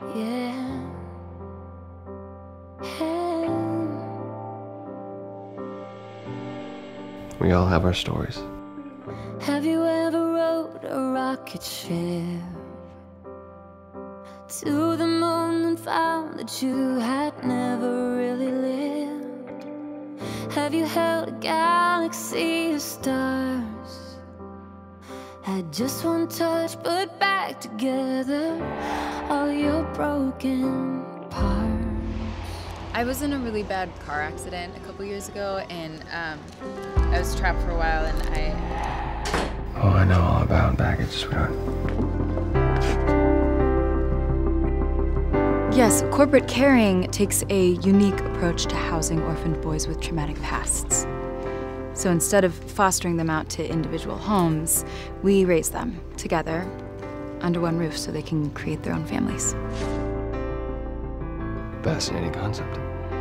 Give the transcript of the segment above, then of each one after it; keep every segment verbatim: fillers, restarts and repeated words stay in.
Yeah. Hey. We all have our stories. Have you ever rode a rocket ship to the moon and found that you had never really lived? Have you held a galaxy of stars, had just one touch put back together all your broken parts? I was in a really bad car accident a couple years ago, and um, I was trapped for a while, and I... Oh, I know all about baggage, sweetheart. Yes, corporate caring takes a unique approach to housing orphaned boys with traumatic pasts. So instead of fostering them out to individual homes, we raise them together under one roof so they can create their own families. Fascinating concept.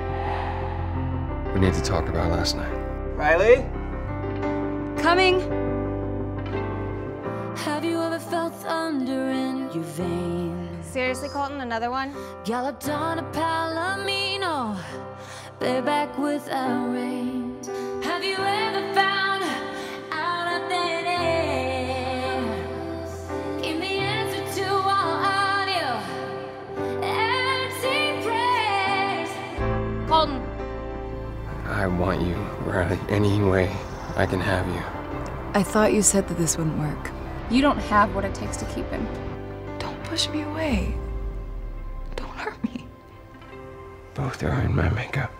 We need to talk about last night. Rylee? Coming! Have you ever felt thunder in your veins? Seriously, Colton, another one? Galloped on a palomino, bareback without reins. Have you ever found out of thin air? Give the answer to all of your empty prayers. Colton. I want you, Rylee, any way I can have you. I thought you said that this wouldn't work. You don't have what it takes to keep him. Don't push me away. Don't hurt me. Both are in my makeup.